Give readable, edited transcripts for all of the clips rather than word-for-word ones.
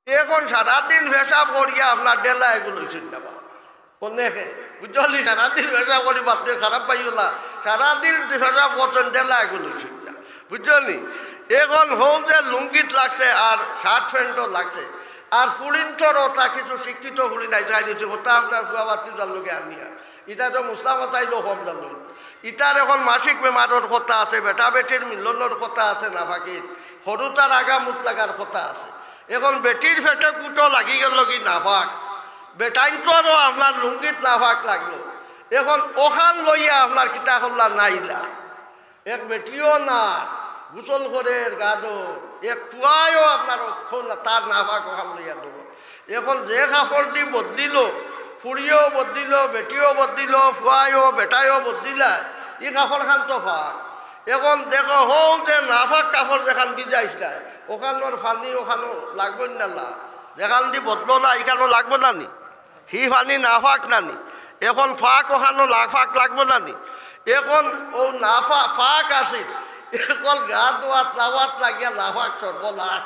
এখন সারাদিন পেশাব করিয়া আপনার ডেলা এগুলো চিন্তা অনেকে বুঝলি সারাদিন পেশাব করি বাদ খারাপ পাইও না সারাদিন পেশাব করছেন ডেলা এগুলো চিন্তা বুঝলি এখন হোক যে লুঙ্গিত লাগছে আর শার্ট প্যান্টও লাগছে আর ফুলিনটর ওটা কিছু শিক্ষিত ফুলি নাই চাই দিচ্ছে ওটা আপনার কুয়াবাতি জানলোকে আমি আর ইটা তো মুসলামা চাইলেও কম জানল ইটার এখন মাসিক বেমারের কথা আছে বেটা বেটির মিলনের কথা আছে না বাকির সরুতার আগা মুত লাগার কথা আছে এখন বেটির ফেটে কুটো লাগি গেল কি নাফাক বেটাইনটোরও আপনার লুঙ্গিত নাফাক লাগলো এখন ওখান লইয়া আপনার কিতা করলা নাইলা এক বেটিও না গোসল করে গাদো এক পুয়ায়ও আপনার তার নাফাক ওখান লইয়া দেবো এখন যে কাপড়টি বদলিল ফুড়িও বদলিল বেটিও বদলিল ফুয়ায়ও বেটায়ও বদলিলা ই কাপড় খান তো ফাঁক এখন দেখো হও যে নাফাক কাপড় যেখান বিজাইস নাই ওখানোর ফানি ওখানো লাগবো না যেখান দি বদলো না এখানো লাগবো না নি হি ফানি নাফাক নানি এখন ফাঁক ওখানো ফাঁক লাগবো না নি এখন ও নাফা ফাঁক আসিল এখন গা দোয়াত লাওয়াত লাগিয়া লাফাক সর্বনাশ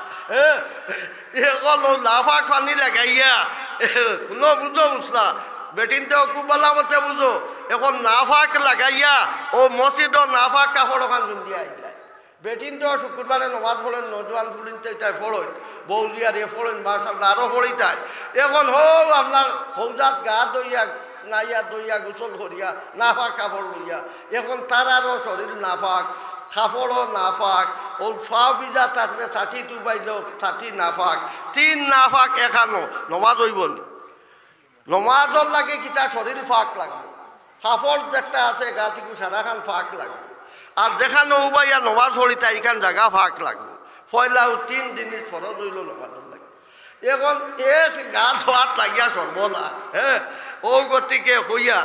এখন ও লাফাক ফানি লাগাইয়া কোনো বুঝো বুঝলা বেটিনতেও খুব ভালো মতে বুঝো এখন নাফাক লাগাইয়া ও মসজিদও নাফাক কাপড় ওখান পিন্ধিয়া আইলা বেটিনতেও শুক্রবারে নমাজ পড়েন নজওয়ান ফুলিনতে তাই ফড়েন বৌজিয়ার এ ফড়েন মার্শাল্লাহ আরও ফড়িতাই এখন হও আপনার হৌজাত গা দইয়া নাইয়া দইয়া গোসল করিয়া নাফাক কাপড় লইয়া এখন তারারও শরীর নাফাক কাপড়ও নাফাক ও ফাও বিজা থাকলে ষাঠি টুবাইল ষাঠি নাফাক তিন নাফাক এখানো নমাজ হইব নি নমাজর লাগে কিতা শরীর ফাঁক লাগবে কাপড় যেটা আছে গা থেকে সারাখান ফাঁক লাগবে আর যেখানে উবাইয়া নমাজ হরিতা এখান জায়গা ফাঁক লাগবে পয়লাও 3 দিনের ফরজ হইল নমাজর লাগে এখন এক গা ধোয়াত লাগিয়া সর্বনাশ ও গতিকে হইয়া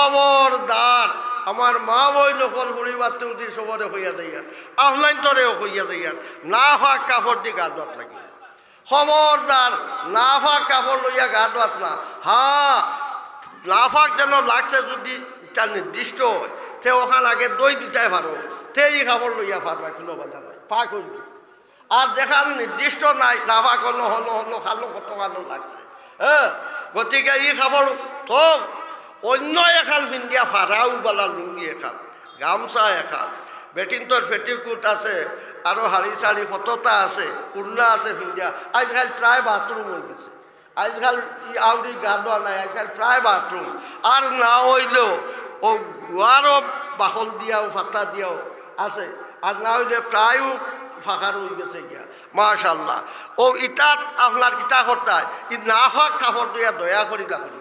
খবরদার আমার মা বই নকল পরিবার তৌদি সবরে হইয়া যাইয়ার অফলাইন তরেও হইয়া যাইয়ার না ফাঁক কাপড় দিয়ে গা ধোয়াত লাগিয়া খবরদার নাফাক কাপড় লইয়া গা ধোয়াত না হ্যাঁ নাফাক যেন লাগছে যদি এটা নির্দিষ্ট হয় তে ওখান আগে দই দুটাই পারো তে এই কাপড় লইয়া পারবা কোনো বাধা নাই পাক হইল আর যেখান নির্দিষ্ট নাই নাফাক হলো হলো হলো খালো কত ভালো লাগছে গতিকে এই কাপড় তো অন্য এখান পিন্ধিয়া ফারাও বালা লুঙ্গি এখান গামছা এখান বেটিনটোর ফেটিকুট আছে আরও হাড়ি চাড়ি কতটা আছে উন্না আছে পিন্ধিয়া আজকাল প্রায় বাথরুম হয়ে গেছে আজকাল আউরি গা ধোয়া নাই আজকাল প্রায় বাথরুম আর না হইলেও ও গুয়ারও বাকল দিয়াও ফাটা দিয়াও আছে আর না হইলে প্রায়ও ফাঁকার হয়ে গেছে গিয়া মাশাল্লাহ ও ইটাত আপনার কিতা করতায় ই না হওয়া কাপড় দিয়া দয়া করি রাখুন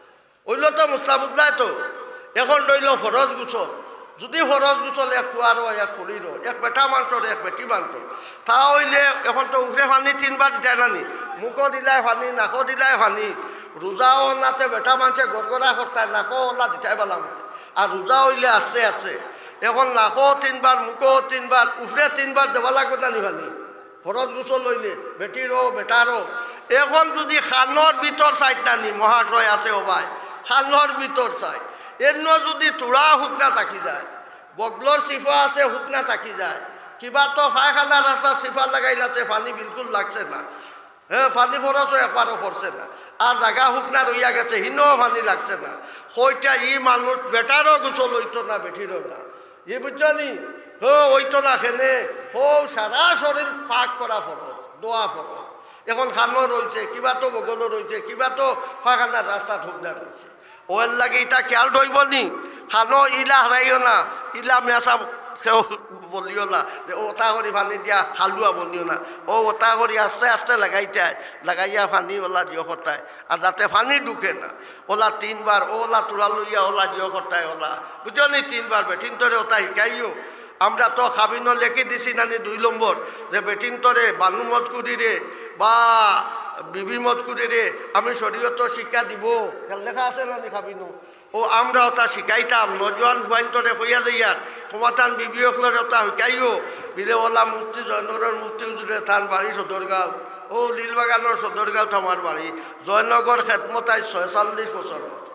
ওইল তো মুস্তাবুদ্দায় তো এখন রইল ফরজ গুছল যদি ফরজ গুছল এক ফুয়ারও এক ফুলিরও এক বেটা মাংসর এক বেটি মাংস তা হইলে এখন তো উফরে ফানি 3 বার দিতাই নানি মুখও দিলাই ফানি নাকও দিলাই ফানি রোজাও নাতে বেটা মাংসে গড়গড়া করতায় নাকও ওলা দিতাই পেলাম আর রোজা হইলে আছে আছে এখন নাকও 3 বার মুখও 3 বার উফরে 3 বার দেওয়া লাগবে নানি ফানি ফরজ গুছল লইলে বেটিরও বেটারও এখন যদি খানোর ভিতর সাইড নানি মহাশয় আছে ও ভাই খানোর ভিতর চাই এর যদি তোড়া শুকনা থাকি যায় বগলর সিফা আছে শুকনা থাকি যায় কিবা তো পায়খানা রাস্তা সিফা লাগাইলাছে পানি বিলকুল লাগছে না পানি ফরসও একবারও পড়ছে না আর জায়গা শুকনা রইয়া গেছে হিনও পানি লাগছে না হইটা ই মানুষ বেটারও গোসল হইতো না বেঠিরও না ই বুঝছো নি হইতো না খেনে সারা শরীর পাক করা ফরজ দোয়া ফরজ এখন খানো রয়েছে কিবা তো বগলও রয়েছে কিবা তো পায়খানার রাস্তা শুকনা রয়েছে ওর লাগে এটা খেয়াল রইব নি খানো ইলা হারাইও না ইলা মেসা সেও বলিও না যে ওটা করে পানি দিয়া হালুয়া বলিও না ও ওটা করে আস্তে আস্তে লাগাইতায় লাগাইয়া পানি ওলা দিও করতায় আর যাতে পানি ঢুকে না ওলা 3 বার ওলা তোলা লইয়া ওলা দিও করতায় ওলা বুঝো নি 3 বার বেঠিন তরে ওটা শিকাইও আমরা তো খাবিনো লেখি দিছি নানি 2 নম্বর যে বেঠিন তরে বানু মজকুরি রে বা বিবি মজকুরি রে আমি শরীয়ত শিক্ষা দিব লেখা আছে নানি খাবিনো ও আমরা ওটা শিখাইতাম নজওয়ান ফুয়াইন্তরে হইয়া যাইয়ার তোমার তান বিবি হকলের ওটা শিকাইও বিলে ওলা মুফতি জয়নগরের মুফতি হুজুরে তান বাড়ি সদরগাঁও ও লীলবাগানের সদরগাঁও আমার বাড়ি জয়নগর খেদমতাই 46 বছর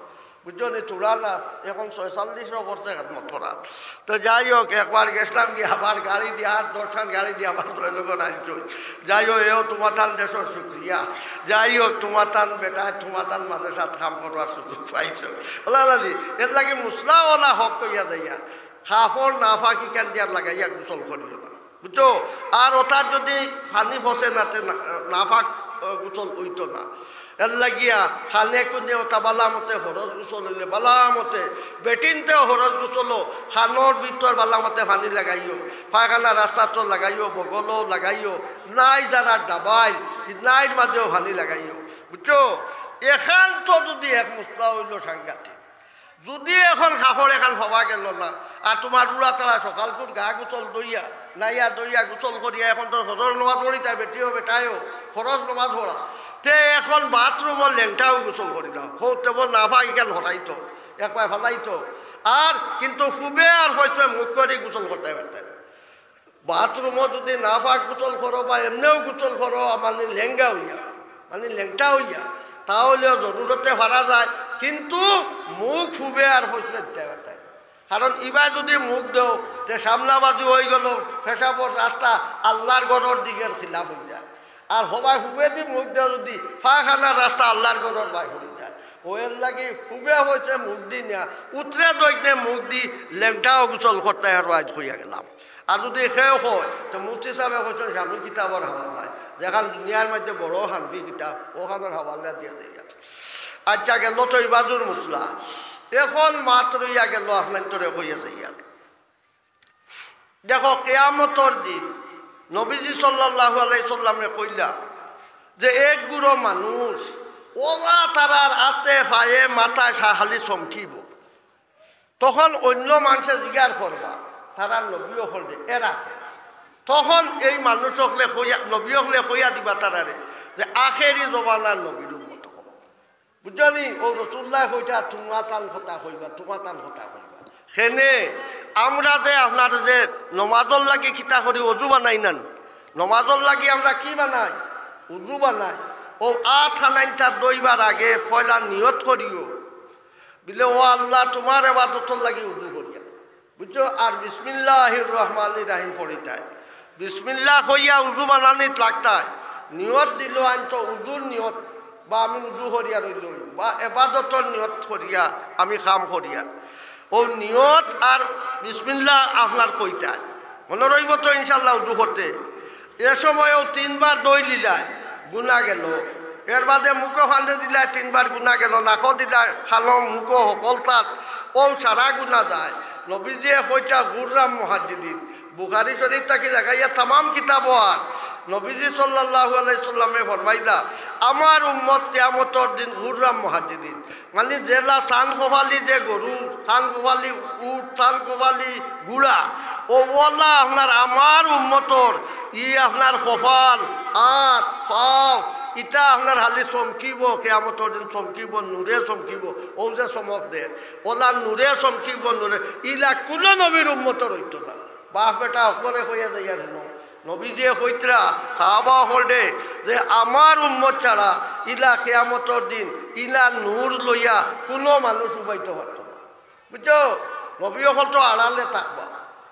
বুঝছো নি তোরা না এখন 46 করছে খেদমত করার। তো যাই হোক একবার গেছিলাম কি আবার গাড়ি দিয়ে 8-10 গাড়ি দিয়ে আবার লোকের আনছ। যাই হোক এও তোমার তান দেশের শুক্রিয়া। যাই হোক তোমার তান বেটা তোমার তান মাঝে সাথে কাম করবার সুযোগ পাইছো ওলা দাদি এর লাগে মুসলাওয়ালা হক কইয়া যাইয়া খাফর নাফা কি কেন দিয়ার লাগাইয়া গোসল করিও না বুঝছো। আর ওটার যদি পানি ফসে নাতে নাফাক গোসল হইতো না। এর লাগিয়া খানে কুনে ওটা বালামতে হরজ গোসল হইলে বালামতে বেটিনতেও হরজ গোসলো খানোর ভিতর বালামতে পানি লাগাইও পায়খানা রাস্তা তো লাগাইও বগলও লাগাইও নাই যারা ডাবাই নাইর মাঝেও পানি লাগাইও বুঝছো। এখান তো যদি এক মুসলা হইল সাংঘাতিক। যদি এখন কাপড় এখান হওয়া গেল না আর তোমার উড়া তারা সকালকুট গা গোসল দইয়া নাইয়া দইয়া গোসল করিয়া এখন তো হজর নমাজ পড়ি তাই বেটিও বেটায়ও খরচ নমাজ পড়া তে এখন বাথরুমর লেংটাও গোসল করি না হোক তেমন নাফা ইখান হরাইতো একবার ফেলাইতো। আর কিন্তু খুবে আর হয়েছে মুখ করে গোসল করতে পারতেন। বাথরুমও যদি নাফা গোসল করো বা এমনিও গোসল করো মানে লেঙ্গা হইয়া মানে লেংটা হইয়া তাহলেও জরুরতে হারা যায় কিন্তু মুখ ফুবে আর হইতে দিতে পারতেন। কারণ ইবা যদি মুখ দেও তে সামনাবাজু হয়ে গেল পেশাবর রাস্তা আল্লাহর গড়ের দিকের খিলাফ হয়ে যায়। আর সবাই হুবে দি মুখ দেও যদি পায়খানার রাস্তা আল্লাহর গড়ের বাই হয়ে যায়। ওয়ের লাগি হুবে হয়েছে মুখ দি নেয়া উতরে দইতে মুখ দি লেংটাও গোসল করতে আর আজ হইয়া গেলাম। আর যদি সেও হয় তো মুফতি সাহেব কৈছেন স্বামী কিতাবর হাওয়া নাই যেখান দুনিয়ার মধ্যে বড় হানবি কিতাব ওখানের হাওয়ালা দিয়ে যাই। আচ্ছা গেল তো ইবাদুর মুসলা এখন মাত্র ইয়া গেল আপনার তোরে হইয়া যাইয়া। দেখো কেয়ামতর দিন নবীজি সাল্লাল্লাহু আলাইহি সাল্লামে কইলা যে এক গুঁড়ো মানুষ ওরা তারার হাতে পায়ে মাথায় সাহালি চমকিব। তখন অন্য মানুষে জিজ্ঞাসা করবা তারা নবীও হলে এরাকে তখন এই মানুষ হলে নবী হলে কইয়া দিবা তারারে যে আখেরি জবানার নবীর উম্মত হব বুঝলি। ও রসুল্লাহ কইটা তোমার টান কথা কইবা তোমার টান কথা কইবা। সেনে আমরা যে আপনার যে নমাজর লাগি খিতা করি অজু বানাই না নমাজর লাগি আমরা কি বানাই উজু বানাই। ও আনাইনটা দইবার আগে পয়লা নিয়ত করিও বিলে ও আল্লাহ তোমার এবাদতর লাগি উজু করিয়া বুঝছো। আর বিসমিল্লাহির রহমানির রাহিম পড়িতায় বিসমিল্লাহ কইয়া উজু বানানিত লাগতায় নিয়ত দিল আইন তো উজুর নিয়ত বা আমি উজু করিয়া রইল বা এবাদতর নিয়ত করিয়া আমি কাম করিয়া ও নিয়ত আর বিসমিল্লাহ আপনার কইতায় মনে রইব তো ইনশাল্লাহ উজু করতে। এ সময়ও 3 বার দই লিলায় গুণা গেল এর বাদে মুখো ফান্দে দিলায় 3 বার গুণা গেল নাকো দিলায় খালো মুখো সকলতাত ও সারা গুণা যায়। নবীজিয়ে কইটা গুররাম মুহাজ্জিদিন বুখারী শরীফ তাকে লাগাইয়া তামাম কিতাব আর নবীজি সাল্লাল্লাহু আলাইহি সাল্লামে ফরমাইলা আমার উম্মত কিয়ামতের দিন গুররাম মুহাজ্জিদিন মানে জেলা চান কোবালি যে গরু চান কোবালি উট চান কোবালি গুড়া ও ওয়ালা আপনার আমার উম্মতর ই আপনার কপাল আট পাও ইটা আপনার হালি চমকিব কিয়ামতের দিন চমকিব নূরে চমকিব ও যে চমক দেয় ওলা নূরে চমকিব নূরে ইলা কোনো নবীর উম্মতর হইতো না। বাপ বেটা অকলে কইয়া যাই আর নবীজিয়ে কইতরা সাহাবা হলে যে আমার উম্মত ছাড়া ইলা কিয়ামতের দিন ইলা নূর লইয়া কোনো মানুষ উপাইতে পারত না বুঝছো। নবী হল তো আড়ালে থাকবা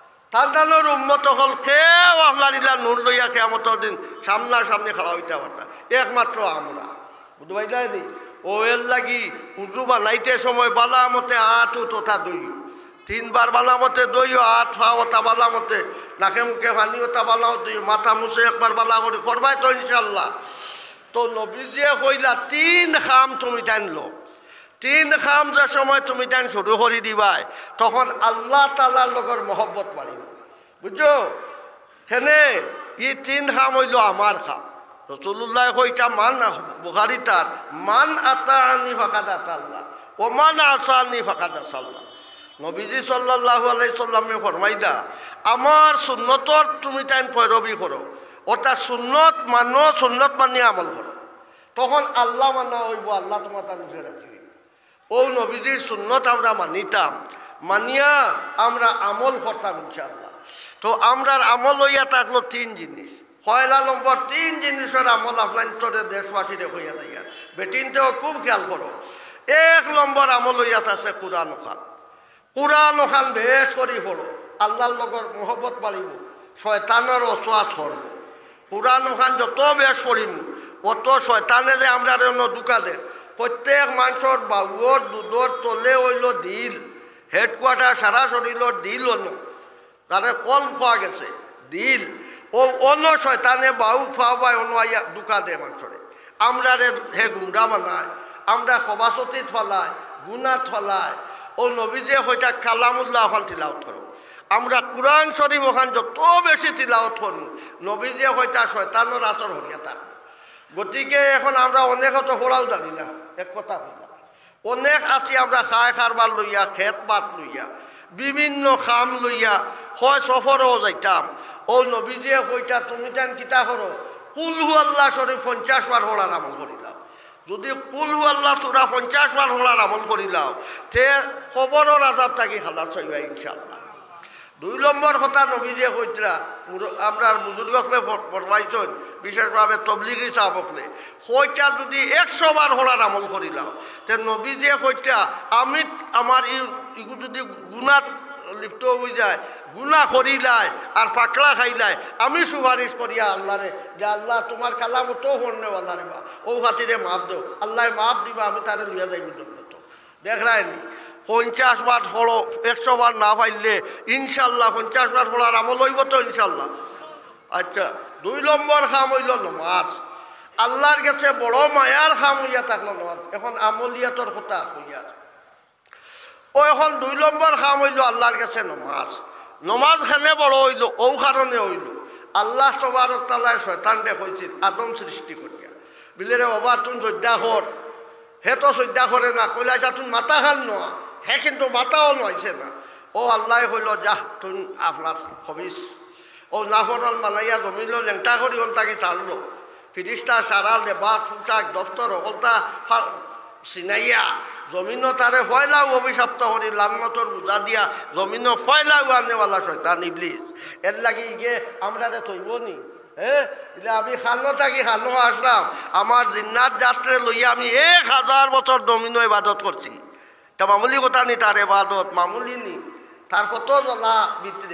তার উম্মত হল কেউ আপনার ইলা নূর লইয়া কিয়ামতের দিন সামনা সামনে খাড়া হইতে পারতা একমাত্র আমরা বুঝতে পাইলানি। ও এর লাগি উজু বানাইতে সময় বালামতে আটু তথা দইও 3 বার বালামতে দইও হাত ফাও ওটা বালামতে নাকে মুখে পানি ওটা বালাও দইও মাথা মুছে একবার বালা করে করবাই তো ইনশাল্লাহ। তো নবীজিয়ে কইলা 3 খাম তুমি টানলো 3 খাম যে সময় তুমি টাইম শুরু করে দিবাই তখন আল্লাহ তাআলার লগর মহব্বত বাড়িব বুঝছো। সেনে ই 3 খাম হইল আমার খাম রাসূলুল্লাহ কইটা মান বুখারী তার মান আতাআনি ফাকাদ আতাল্লাহ ও মান আসানি ফাকাদ আসাল্লাহ। নবীজি সাল্লাল্লাহু আলাইহি সাল্লামে ফরমাইলা আমার সুন্নতর তুমি টাইম পয়রবি করো ওটা সুন্নত মানো সুন্নত মানিয়ে আমল করো তখন আল্লাহ মানা হইব আল্লাহ তোমার তার রাজি হইব। ও নবীজির সুন্নত আমরা মানিতাম মানিয়া আমরা আমল করতাম ইনশাআল্লাহ। তো আমরার আমল হইয়া থাকলো 3 জিনিস। পয়লা নম্বর 3 জিনিসের আমল আপনার দেশবাসীরে হইয়া যাইয়া বেটিনতেও খুব খেয়াল করো। এক নম্বর আমল হইয়া আছে কোরআন খান। কোরআন খান বেশ করি পড়ো, আল্লাহর লগর মহব্বত বাড়িব, শয়তানের অসোয়া ছড়ব। কোরআন খান যত বেশ পড়িম অত শয়তানে যে আমরা দুকা দেন। প্রত্যেক মানুষের বাবুর দুধর তলে হইল দিল, হেডকোয়ার্টার সারা শরীরের দিল অন্য, তারে কল খোয়া গেছে দিল। ও অন্য শয়তানে বাউ খাওয়া বা অন্য দুকা দে মানুষরে। আমরা হে গুমরা বানায়, আমরা সভাসতীত ফলায়, গুনাত ফলায়। ও নবীজে হইটা কালামুল্লাহ ওখান তিলাওয়াত করো। আমরা কোরআন শরীফ ওখান যত বেশি তিলাওয়াত করুন নবীজে হইটা শয়তানের আচর হইয়া থাকবে। গতিকে এখন আমরা অনেক হয়তো হোড়াও জানি না, এক কথা হইলাম অনেক আছি আমরা খায় খারবার লইয়া, খেত পাত লইয়া, বিভিন্ন খাম লইয়া হয় সফরও যাইতাম। ও নবীজে হইটা তুমি টান কিতা করো, কুলহু আল্লাহ শরীফ 50 বার হোড়ার আমল করিলাম। যদি কুলহু আল্লাহ চূড়া 50 বার হোড়ার আমল করিলাম তে খবরের আজাব থাকি খালাস হইবা ইনশাল্লাহ। 2 নম্বর কথা নবীজে কইতরা আমরা বুজুর্গকলে ফরমাইছেন, বিশেষভাবে তবলিগি সাহাবকলে হইটা যদি 100 বার হোড়ার আমল করিলাম তে নবীজে কইটা আমি আমার ইগু যদি গুনাত লিপ্ত হয়ে যায়, গুনা করিলাই আর ফাঁকড়া খাইলাই, আমি সুপারিশ করিয়া আল্লাহরে যে আল্লাহ তোমার কালাম তো হন্যওয়ালা রে বা ও খাতিরে মাফ দেও, আল্লাহ মাফ দিবা, আমি তারে লইয়া যাইব জন্য। তো দেখ রায়নি 50 বার ফলো 100 বার না পাইলে ইনশাল্লাহ 50 বার ফলার আমল হইব তো ইনশাল্লাহ। আচ্ছা 2 নম্বর খাম হইল নমাজ। আল্লাহর কাছে বড় মায়ার খাম হইয়া থাকলো নমাজ। এখন আমলিয়াতর কথা হইয়া ও এখন 2 নম্বর খাম হইল আল্লাহর কাছে নমাজ। নমাজ খানে বড় হইল ও কারণে হইল আল্লাহ তবারক তাআলা শয়তানকে কইছিল আদম সৃষ্টি করিয়া বিলেরে বাবা তুন সজ্জা কর, হে তো সজ্জা করে না, কইলা যা তুন মাথা খান নয়া, হে কিন্তু মাথাও নয়ছে না। ও আল্লাহ কইল যাহ তুন আপনার হবিস। ও নাফরান বানাইয়া জমিল লেংটা করি তাকে চাললো, ফিরিস্তা সারা লেবাস পোশাক দফতর অকলতা চিনাইয়া জমিন তারে ফয়লাও অভিশপ্ত করি লান্নতর বুঝা দিয়া জমিন ফয়লাও আনেওয়ালা শয়তান ইবলিস। এর লাগি গিয়ে আমরা থইব নি? হ্যাঁ আমি খানো থাকি খানো আসলাম, আমার জিন্নাত যাত্রে লইয়া আমি 1000 বছর জমিন ইবাদত করছি। তা মামুলি কথা নি তার ইবাদত, মামুলি নি, তার কত জ্বলা ভিতরে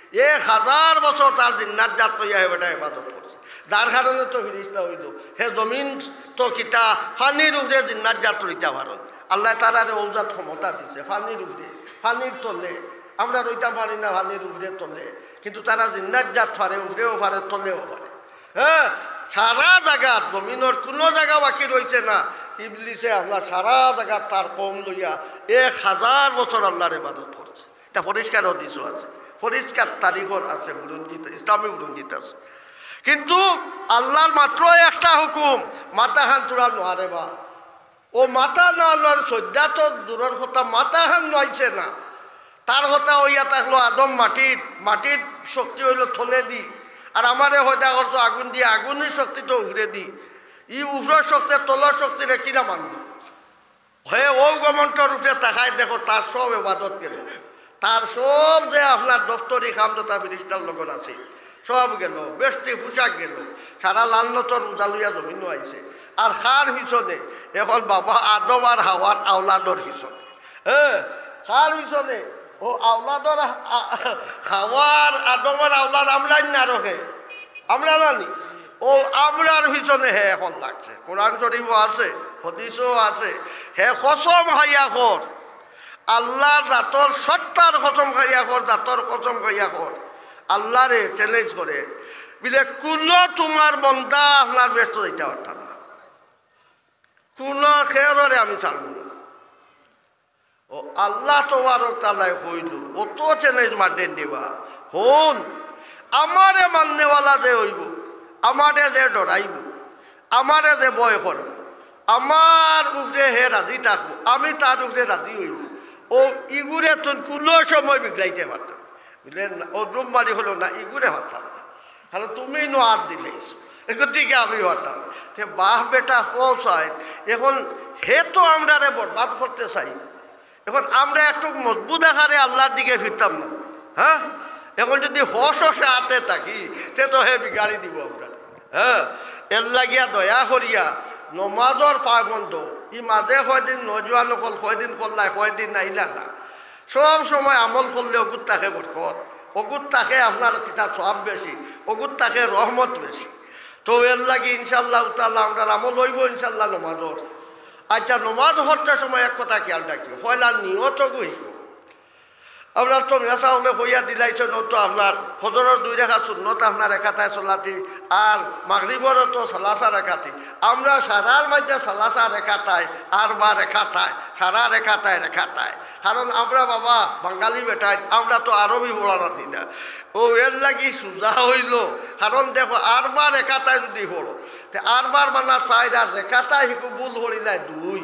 1000 বছর তার জিন্নাত জাত লইয়া হেবেটা ইবাদত করছে। যার কারণে তো ফিরিস্তা হইল হে জমিন তো কিতা ফানির উপরে জিন্নাত জাত রইতা ভারত। আল্লাহ তারারে ঔজাত ক্ষমতা দিছে ফানির উপরে, ফানির তলে। আমরা রইতাম পারি না ফানির উপরে তলে, কিন্তু তারা জিন্নাত জাত পারে, উপরেও পারে তলেও পারে। হ্যাঁ সারা জায়গা জমিনের কোনো জায়গা বাকি রয়েছে না। ইবলিসে আল্লাহ সারা জায়গা তার কম লইয়া 1000 বছর আল্লাহর ইবাদত করছে। এটা পরিষ্কার হদিসও আছে, পরিষ্কার তারিখর আছে, বুরঞ্জিত ইসলামী বুরঞ্জিত আছে। কিন্তু আল্লাহর মাত্র একটা হুকুম, মাথা খান তোরা নোয়ারে বা ও মাথা না আল্লাহর শ্রদ্ধা তো দূরের কথা, মাথা খান নয়ছে না। তার কথা হইয়া থাকলো আদম মাটির, মাটির শক্তি হইল থলে দি, আর আমারে হয়তো করছো আগুন দিয়ে, আগুনের শক্তি তো উভরে দি। ই উভরের শক্তি তলার শক্তি রে কিনা মানব হয়ে ও গমনটার উপরে তাকায় দেখো তার সব ইবাদত গেল, তার সব যে আপনার দফতরি খামদতা ফিরিস্তার লগত আছে সব গেল, বেষ্টি পোশাক গেল, সারা লান্নতর উজালুয়া জমিন আইছে। আর খার পিছনে এখন বাবা আদম আর হাওয়ার আওলাদর পিছনে, হ্যাঁ খার পিছনে ও আওলাদর হাওয়ার আদমের আওলাদ আমরা না রহে, আমরা নানি ও আমরার পিছনে হে এখন লাগছে। কোরআন শরীফও আছে, হাদিসও আছে। হে কসম খাইয়া কর, আল্লাহ জাতর সত্তার কসম খাইয়া কর, জাতর কসম খাইয়া কর, আল্লাহরে চ্যালেঞ্জ করে বিলে কোনো তোমার বন্দা আপনার ব্যস্ত দিতে পারতাম না, কোনো খেয়ারে আমি চালব না। ও আল্লাহ তোমার তালায় হইল ও তো চ্যালেঞ্জ মারতেন দিবা হন আমারে মাননেওয়ালা যে হইব, আমারে যে ডরাইব, আমারে যে ভয় করব, আমার উপরে হে রাজি থাকবো, আমি তার উপরে রাজি হইব। ও ইগুরে তো কোনো সময় বিগড়াইতে পারতাম, বুঝলেন? ও রুম মারি হলো না, ইগুরে পারতাম না, তাহলে তুমি নো আর দিলেইস, এদিকে আমি পারতাম। বাহ বেটা চাই এখন হে তো আমরা রে বরবাদ করতে চাই। এখন আমরা একটু মজবুত আকারে আল্লাহর দিকে ফিরতাম না। হ্যাঁ এখন যদি হস হসে হাতে থাকি তে তো হে বিগাড়ি দিব আমরা। হ্যাঁ এর লাগিয়া দয়া করিয়া নমাজর পাবন্ধ ই মাঝে কয়দিন নজওয়ান হল কয়দিন করলাই কয়দিন নাইলা না সব সময় আমল করলে অগুত থাকে বরকত অগুত থাকে আপনার কিতা সব বেশি অগুত থাকে রহমত বেশি তো এর লাগি ইনশাল্লাহ তাআলা আমরা আমল হইব ইনশাল্লাহ নমাজর আচ্ছা নমাজ হরটার সময় এক কথা খেয়াল রাখিও পয়লা নিয়ত গইব আপনার তো মেসা হলে হইয়া দিলাইছে নতো আপনার ফজরের 2 রাকাত সুন্নত আপনার একাতায় চলাতি আর মাগরিবরও তো সালাসা রেখাতি আমরা সারার মধ্যে সালাসা রেখাতায় আর বা রেখাতায় সারা রেখাতায় কারণ আমরা বাবা বাঙালি বেটায় আমরা তো আরবি পড়ানো দিই না ও এর লাগি সোজা হইল কারণ দেখো আর বা রেখাতায় যদি পড়ো তে আর বার মানা 4 আর রেখাতায় হিকু ভুল হইলাই 2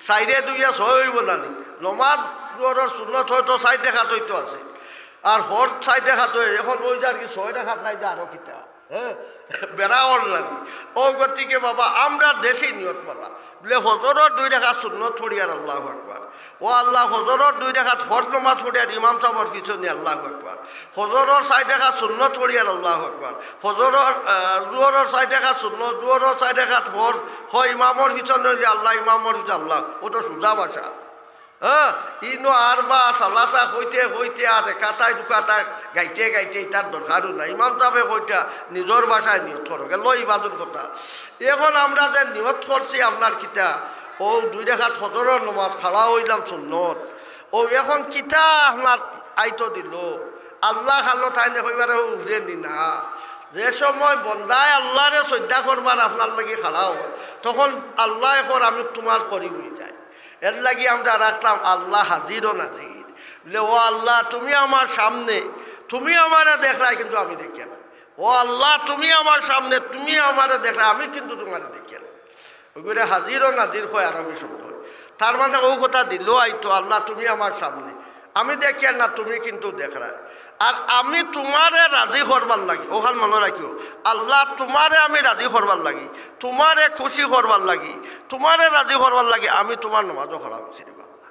4 2 6 হইব না নমাজ জোরের সুন্নত হয়তো 4 রেখাত হইতো আছে আর হর 4 রেখাত হয়ে এখন ওই যার কি 6 রেখাত নাই আরো কিতা হ্যাঁ বেড়াওয়ার লাগে ও গতিকে বাবা আমরা দেশি নিয়ত বলা বলে হজরের 2 রেখাত সুন্নত পড়ি আর আল্লাহু আকবার ও আল্লাহ হজরের 2 রেখাত ফরজ নামাজ পড়ি আর ইমাম সাহেবের পিছনে আল্লাহু আকবার হজরের 4 রেখাত সুন্নত পড়ি আর আল্লাহু আকবার হজরের জোহরের 4 রেখাত সুন্নত জোহরের 4 রেখাত ফরজ হয় ইমামের পিছনে আল্লাহ ইমামের পিছনে আল্লাহ ওটা সোজা ভাষা হ্যাঁ ইনো আর বা সালাসা হইতে আর রেখাতায় দুকাতায় গাইতে তার দরকারও নাই ইমাম সাহেব কইটা নিজের ভাষায় নিয়ত করো গেল ইবাদুর কথা এখন আমরা যে নিয়ত করছি আপনার কিতা ও 2 রেখাত ফজরের নামাজ খাড়া হইলাম সুন্নত ও এখন কিতা আপনার আইতো দিল আল্লাহ খালো তাইনে কইবারে উভরে নি না যে সময় বন্দায় আল্লাহরে শ্রদ্ধা করবার আপনার লাগি খাড়া হয় তখন আল্লাহ এখন আমি তোমার করি হয়ে যায় এর লাগি আমরা রাখলাম আল্লাহ হাজির ও নাজির বলে ও আল্লাহ তুমি আমার সামনে তুমি আমারে দেখলাই কিন্তু আমি দেখি না ও আল্লাহ তুমি আমার সামনে তুমি আমারে দেখলাই আমি কিন্তু তোমারে দেখি না ওইগুলো হাজির ও নাজির হয় আরবি শব্দ হয় তার মানে ও কথা দিল আইতো আল্লাহ তুমি আমার সামনে আমি দেখি না তুমি কিন্তু দেখলাই আর আমি তোমারে রাজি করবার লাগি ওখান মনে রাখিও আল্লাহ তোমারে আমি রাজি করবার লাগি তোমারে খুশি করবার লাগি তোমারে রাজি করবার লাগি আমি তোমার নামাজও খড়া হয়েছি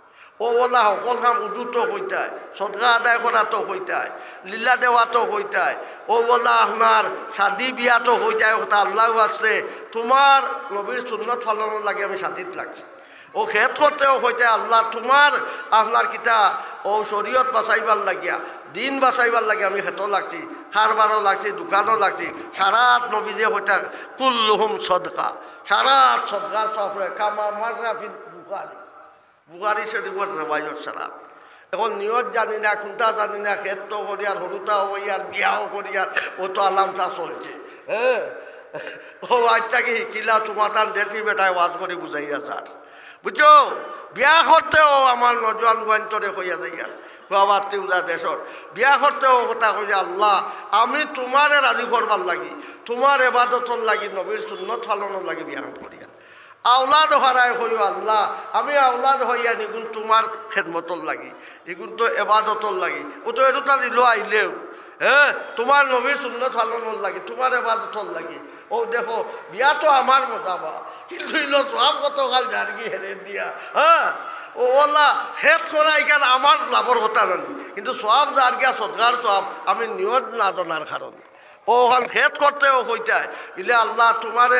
ও বলা সকল কাম উজুতো হইতায় সদকা আদায় করা তো হইতায় লীলা দেওয়া তো হইতায় ও বলা আপনার শাদি বিয়া তো হইতায় ওটা আল্লাহ আছে তোমার নবীর সুন্নত পালনের লাগে আমি শাদিত লাগছি ও খেত করতেও হইতে আল্লাহ তোমার আপনার কিতা ও শরীয়ত বাঁচাইবার লাগিয়া দিন বাঁচাইবার লাগে আমি খেতো লাগছি খারবারও লাগছি দোকানও লাগছি সারাত নবীজে হইতা কুল্লুহুম সদকা সারাত সদকা সফরে কামা মাররাফি বুখারি শরীফের রেওয়ায়ত সারাত এখন নিয়ত জানি না কোনটা জানি না ক্ষেত্র করি আর হরুতাও করি আর বিয়াও করি আর ও তো আলামটা চলছে হ্যাঁ ও আজটা কি শিকিলা তোমার তার দেশি বেটায় ওয়াজ করে বুঝাইয়া যার বুঝছো বিয়া করতেও আমার নজওয়ান গোয়ান্তরে হইয়া যাইয়া বাবা তিউজা দেশর বিয়া করতেও কথা কই আল্লাহ আমি তোমারে রাজি করবার লাগি তোমার এবাদতর লাগি নবীর সুন্নত পালনের লাগি বিয়া করিয়া আওলাদ হারায় হইও আল্লাহ আমি আওলাদ হইয়া নিগুণ তোমার খেদমতর লাগি এগুণ তো এবাদতর লাগি ও তো এটা দিল আইলেও হ্যাঁ তোমার নবীর সুন্নত পালনের লাগি তোমার এবাদতর লাগি ও দেখো বিয়া তো আমার মজা বা কিন্তু ইলো সব কতকাল জার্গি হেরে দিয়া হ্যাঁ ও ওলা খেত করা এখানে আমার লাভর কথা নানি কিন্তু সব জার্গিয়া সদকার সব আমি নিয়ত না জানার কারণে ও ওখান খেত করতেও হইতায় ইলে আল্লাহ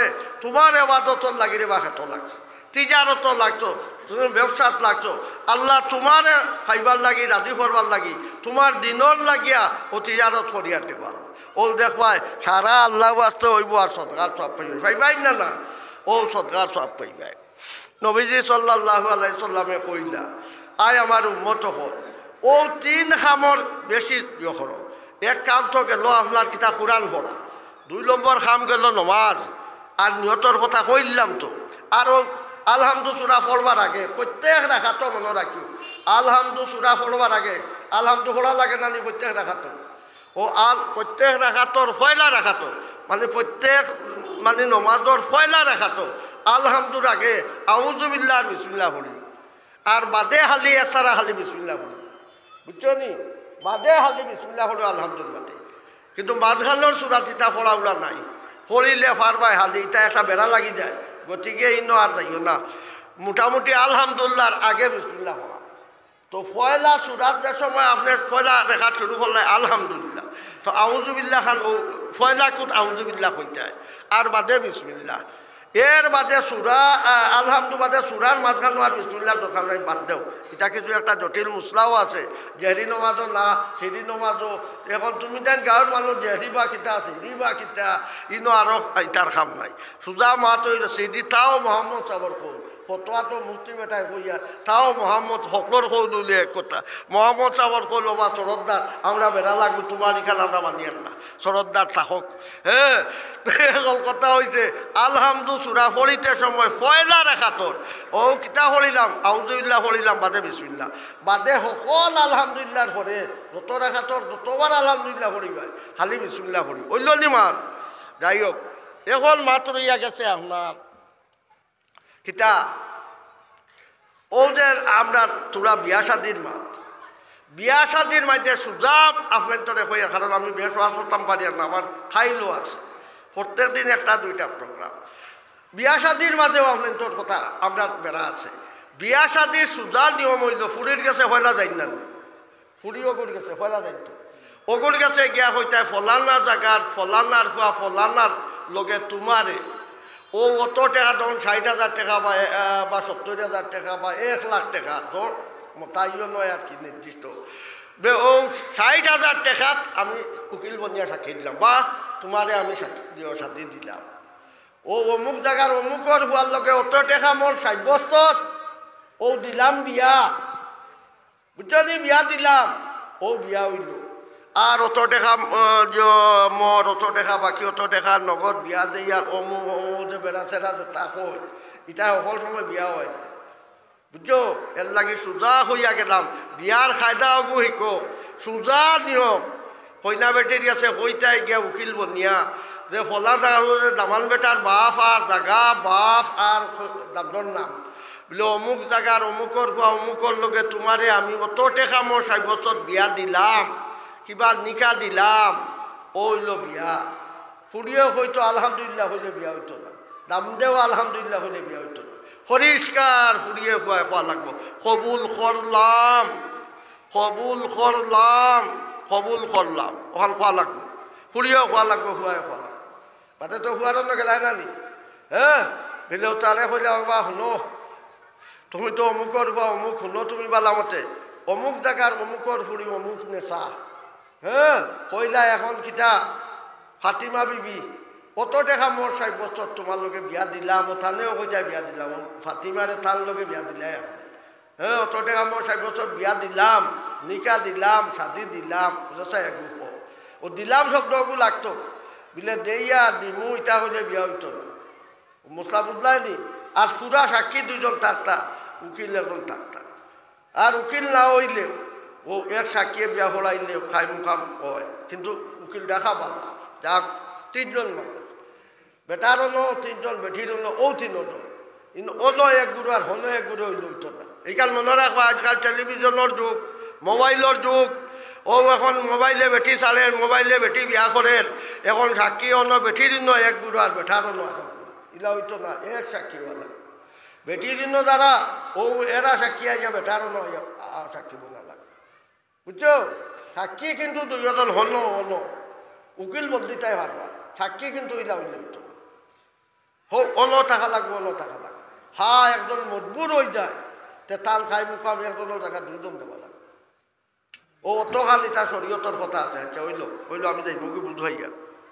তোমার এবাদতর লাগি রে বা খেত লাগছে তিজারত লাগছো তুমি ব্যবসাত লাগছো আল্লাহ তোমারে খাইবার লাগি রাজি করবার লাগি তোমার দিনর লাগিয়া ও তিজারত করিয়া দেবার ও দেখবাই সারা আল্লাহ আসতে হইব আর সদকার সব পাইবে পাইবাই না ও সদকার সব পাইবাই নবীজি সাল্লাল্লাহু আলাইহি সাল্লামে কইলা আয় আমার উম্মত হল ও 3 কামর বেশি ইয়ে করো এক কাম তো গেল আপনার কিতা কোরআন পড়া 2 নম্বর কাম গেল নমাজ আর নিয়তর কথা কইলাম তো আর আলহামদু সূরা পড়বার আগে প্রত্যেক রাখাতো মনে রাখিও আলহামদু সূরা পড়বার আগে আলহামদু পড়া লাগে না নি প্রত্যেক রাখাতো ও প্রত্যেক রাখাতর ফয়লা রাখাতো মানে প্রত্যেক মানে নমাজর ফয়লা রাখাতো আলহামদুর আগে আউযুবিল্লাহ আর বিসমিল্লাহ পড়ি আর বাদে হালি এসারা হালি বিসমিল্লাহ পড়ি বুঝছো নি বাদে হালি বিসমিল্লাহ পড়ি আলহামদুর বাদে কিন্তু মাঝখানোর সুরাতিটা পড়াওলা নাই পড়িলে ফারবাই হালি এটা একটা বেড়া লাগি যায় গতিকে ইনো আর যাইও না মোটামুটি আলহামদুলিল্লাহর আগে বিসমিল্লাহ পড়া তো ফয়লা সুরাত যে সময় আপনি ফয়লা দেখা শুরু করলে আলহামদুলিল্লাহ তো আউযুবিল্লাহ খান ও ফয়লা কুত আউযুবিল্লাহ হইতে আর বাদে বিসমিল্লাহ এর বাদে সুরা আলহামদু বাদে সুরার মাঝখানো আর বিসমিল্লাহ দরকার নাই, বাদ দেও। এটা কিছু একটা জটিল মশলাও আছে, জেহরি নমাজও না সিঁড়ি নমাজও। এখন তুমি দেন গাঁৱৰ মানুহ জেহরি বা কিতা সিঁড়ি বা কিতা ইনো আরো ইটার খাম নাই। সুজা মাত সিঁড়ি তাও মোহাম্মদ সাবর কৌল ফতোয়া তো মুফতি বেটায় কইয়া তাও মোহাম্মদ হকর কৌল উলিয়ে এক কথা মোহাম্মদ সাবর কৌল বা সরদ্দার আমরা বেড়া লাগবো, তোমার এখানে আমরা মানিয়েন না, সরদ্দার থাকক। হ্যাঁ, এখন কথা হয়েছে আলহামদু সুরা পড়িতে সময় পয়লা রেখাতর ও কিতা পড়িলাম আউজুবিল্লাহ পড়িলাম বাদে বিসমিল্লাহ বাদে সকল আলহামদুলিল্লাহর পরে যত রেখাতর যতবার আলহামদুলিল্লাহ পড়িবাই খালি বিসমিল্লাহ পড়ি ওইলি মাত। যাই হোক, এখন মাত রইয়া গেছে আপনার কিতা ও যে আমরা তোরা বিয়া শাদির মাত, বিয়া শাদির মাঝে সুজাব আপনার তোরে হইয়া, কারণ আমি বিয়া সহজ করতাম পারি না, আমার খাইলো আছে প্রত্যেক দিন একটা দুইটা প্রোগ্রাম। বিয়া শাদির মাঝেও আপনার তোর কথা আমরা বেড়া আছে। বিয়া শাদির সুজা নিয়ম হইল ফুরির গেছে হয়লা যাই না, ফুরি অগুর গেছে হয়লা যাই তো অগুর গেছে গিয়া হইতে ফলানা জায়গার ফলানার ফুয়া ফলানার লগে তোমারে ও অত টাকা তখন ৬০,০০০ টাকা বা ৭০,০০০ টাকা বা ১,০০,০০০ টাকা তোর তাইও নয় আর কি নির্দিষ্ট, ও ৬০,০০০ টাকাত আমি উকিল বনিয়া সাক্ষী দিলাম বা তোমারে আমি সাথী দিলাম, ও অমুক জায়গার অমুকর হওয়ার লগে অত টাকা মোর সাব্যস্তত ও দিলাম বিয়া, বুঝলি বিয়া দিলাম, ও বিয়া হইল। আর অত টাকা মর অত টাকা বাকি অত টাকা নগদ বিয়া দেই আর অমুক অমুক যে বেড়া চেড়া যে তা কই এটা সকল সময় বিয়া হয়, বুঝছো? এর লাগে সোজা হইয়া গেলাম। বিয়ার খায়দা অগু শিকো সোজা নিয়ম। কইনা বেটির আছে কইতাই গিয়া উকিল বনিয়া যে ফলা জায়গা দামান বেটার বাপ আর জাগা বাপ আর দামদর নাম বলে অমুক জায়গার অমুকর খুয়া অমুকর লগে তোমারে আমি অত টাকা মোর ৬০ বছর বিয়া দিলাম, কিবা নিকা দিলাম, ওইল বিয়া। ফুরিয়েও হয়তো আলহামদুলিল্লাহ হইলে বিয়া হইতো না, দামদেও আলহামদুলিল্লাহ হইলে বিয়া হইতো না। পরিষ্কার ফুরিয়ে খুয়া খোয়া লাগবো, কবুল করলাম কবুল করলাম কবুল করলাম ওখান খোয়া লাগবো, ফুরিয়েও খোয়া লাগবো, খুয়াই খোয়া লাগবো। বাদে তো খুয়ারও না গেলাই না নি, হ্যাঁ বেলেও তারে কইলে বা শুনো তুমি তো অমুকর বা অমুক শুনো তুমি বালামতে অমুক জায়গার অমুকর ফুরি অমুক নেশা, হ্যাঁ কইলা এখন কিতা ফাতিমা বিবি কত টাকা মোর ৬০ বছর তোমার লোকে বিয়া দিলাম, ওখানেও কইতা বিয়া দিলাম, ফাতিমারে তার লোকে বিয়া দিলাই এখন, হ্যাঁ অত টাকা মোর ৬০ বছর বিয়া দিলাম, নিকা দিলাম, শাদি দিলাম, বুঝেছে এগুলো ও দিলাম শব্দ ওগু লাগতো বিলে দেইয়া দিমু ইটা হইলে বিয়া হইতো না, মশলা বুঝলাই নি। আর পুরা সাক্ষী দুজন থাকতা, উকিল একজন থাকতা, আর উকিল না হইলেও ও এক সাক্ষীয়ে বিয়া হলাইলেও খাই মুখাম হয়, কিন্তু উকিল দেখা পালা যাক ৩ জন মানুষ, বেটারও ন ৩ জন, বেঠিরও ন ও ৩ জন, কিন্তু অন্য এক গুরু আর হন এক গুরু হইলে হইতো না। এইকাল মনে রাখবা আজকাল টেলিভিশনের যুগ, মোবাইলের যুগ, ও এখন মোবাইলে বেটি চালে, মোবাইলে বেটি বিয়া করে, এখন সাক্ষী অন্য বেঠির ন এক গুরু আর বেটারও ন ইলা হইতো না, এক সাক্ষী হওয়া বেটির ন যারা ও এরা সাক্ষী আইয়া বেটারও ন সাক্ষী বলা লাগে, বুঝছো? সাক্ষী কিন্তু ২ জন হন হন, উকিল বলতে তাই পারবা, সাক্ষী কিন্তু ইলা হইলে হইতো না, হোক অন্য টাকা লাগবে, অন্য টাকা লাগবে। হ্যাঁ একজন মজবুর হয়ে যায় তে তাল খাই মুখাম একজনের জায়গা ২ জন দেওয়া লাগবে, ও অত খালি তার শরীয়তর কথা আছে। আচ্ছা হইল হইল আমি যাই মুখে বুঝাই গেল।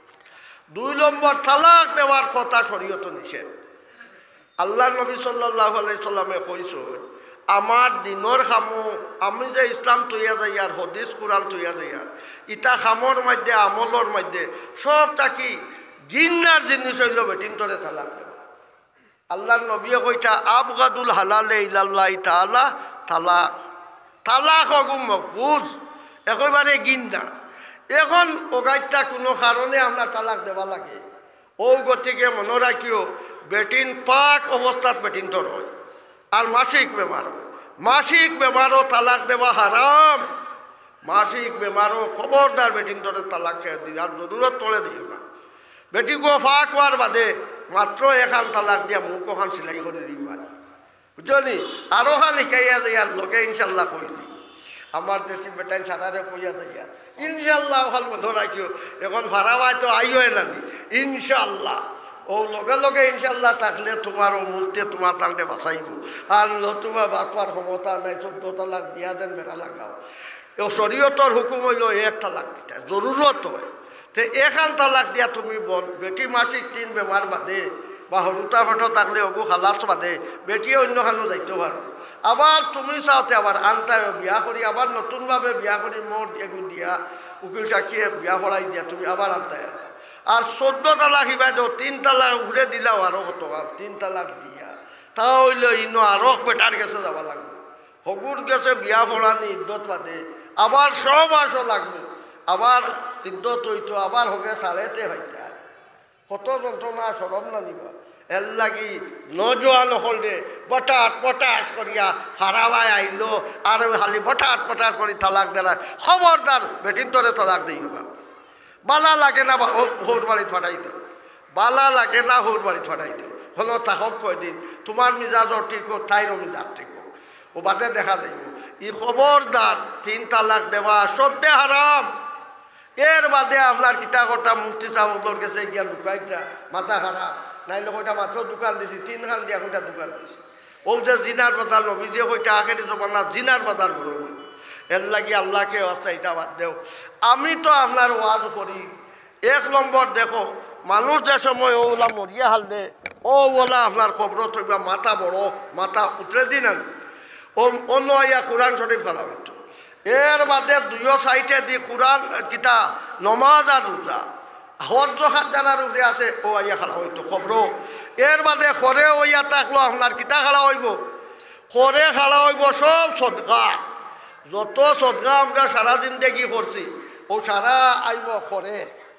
২ নম্বর তালাক দেওয়ার কথা শরীয়ত নিষেধ। আল্লাহ নবী সাল্লাল্লাহু আলাইহি সাল্লামে কইছেন আমার দিনের খামো আমি যে ইসলাম তৈয়া যাই আর হদিস কোরআন তৈয়া যাই আর ইটা খামর মধ্যে আমলর মধ্যে সব থাকি জিন্নার জিনিস হইল বেটিনটরে তালাক দেওয়া। আল্লাহর নবীয়ে কইটা আবগাদুল হালালে ইলাল্লাহি তাআলা তালাক, তালাক হগুম মকবুজ একেবারে গিন্না। এখন ওগাইটা কোনো কারণে আমরা তালাক দেওয়া লাগে, ও গতিকে মনে রাখিও বেটিন পাক অবস্থাত বেটিনটর হয় আর মাসিক বেমার হয়, মাসিক বেমারও তালাক দেওয়া হারাম, মাসিক বেমারও খবরদার বেটিনটরে তালাক খেয়ে দিয়ার জরুরত পড়ে দিও না। বেটি গো ফাঁক হওয়ার বাদে মাত্র এখান তালাক দিয়া মুখ ওখান সিলাই করে দিবা, বুঝলি? আরো খালি খাইয়া যাইয়ার লোকে ইনশাল্লাহ কইলি আমার দেশি বেটাই সারারে কইয়া যাইয়া ইনশাল্লাহ ওখান মনে রাখিও। এখন ভাড়া ভাই তো আইও নানি ইনশাল্লাহ ও লগে লগে ইনশাল্লাহ থাকলে তোমার ও মুহূর্তে তোমার তাকে বাঁচাইব। আর নতুবা বাঁচবার ক্ষমতা নাই, 14 তালাক দিয়া দেন, বেড়া লাগাও। শরীয়তর হুকুম হইল 1 তালাক দিতে জরুরত হয়। তো 1 তালাক দিয়া তুমি বল বেটি মাসিক 3 বেমার বাদে বা হরুতা ফাটো থাকলে অগু খালাস বাদে বেটিয়ে অন্য খানো যাইতে পারো। আবার তুমি চাওতে আবার আনতায় বিয়া করি আবার নতুনভাবে বিয়া করি মোট এগু দিয়া উকিল সাক্ষীয়ে বিয়া পড়াই দিয়া তুমি আবার আনতায়। আর 14 তালাক হিবাই দাও, 3 তালাক উঠে দিলাও আরো কত কাল 3 তালাক দিয়া তা হইলে ইনো আরো বেটার গেছে যাওয়া লাগবে। হগুর গেছে বিয়া পড়ানি ইদ্যত বাদে আবার 100 মাসও লাগবে, আবার ইদ্যত হইতো আবার হগে সাড়েতে হইতে কত যন্ত্রণা সরম না নিবা। এর লাগি নজওয়ান হলে বটাট পটাশ করিয়া ফারাবাই আইলো আর খালি বটাট পটাশ করি তালাক দেয়। খবরদার বেটিন তরে তালাক দিও না। বালা লাগে না হৌর বাড়ি ফাটাই দেও, বালা লাগে না হৌর বাড়ি ফাটাই দেও। হলো তাহক কয় দিন তোমার মিজাজও ঠিক হোক, তাইরও মিজাজ ঠিক হোক, ও বাদে দেখা যাইব। ই খবরদার 3 তালাক দেওয়া সত্যি হারাম। এর বাদে আপনার কিতা কটা মুক্তি চাওয়ার গেছে গিয়া লুকাইটা মাথা খারাপ, নাইলে কইটা মাত্র দোকান দিছি 3 খান দিয়া কইটা দোকান দিছি। ও যে জিনার বাজার নবী যে কইটা আখেরি জমানা জিনার বাজার করো। এর লাগি আল্লাহকে অস্থায়িতা বাদ দেও। আমি তো আপনার ওয়াজ করি 1 নম্বর দেখো মানুষ যে সময় ওলা মরিয়া হাল দে ও ওলা আপনার খবর থইবা মাথা বড় মাথা উতরে দিন আমি অন্য আইয়া কোরআন শরীফ ফেলা হইতো। এর বাদে 2 সাইডে দি কোরআন কিতা নমাজ আর রোজা হজ হাত জানার উপরে আছে ও আইয়া খাড়া হইতো খবর। এর বাদে খরে ওইয়া থাকলো আপনার কিতা খাড়া হইব, খরে খাড়া হইব সব সদকা। যত সদকা আমরা সারা জিন্দেগি করছি ও সারা আইব খরে।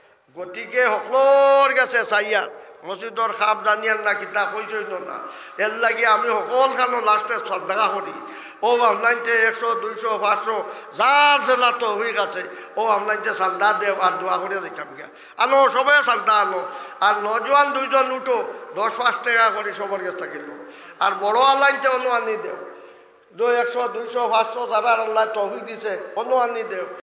গতিকে সকলোর গেছে চাইয়া মসজিদর খাপ জানিয়ার না কিতা কইসই না। এর লাগি আমি সকল খানো লাস্টে সদকা করি। ও আমলাইনতে 100 200 500 যার জেলা তো হয়ে গেছে ও আমলাইনতে চান্দা দেও আর দোয়া করে দিতাম গিয়া আনো সবাই চান্দা আনো। আর নজওয়ান 2 জন উঠো 10-5 টাকা করে সবার কাছে থাকিল। আর বড় আলাইনতে অন্য আনি দেও 100 200 500 যারা আল্লাহ তৌফিক দিছে অন্য আনি দেও।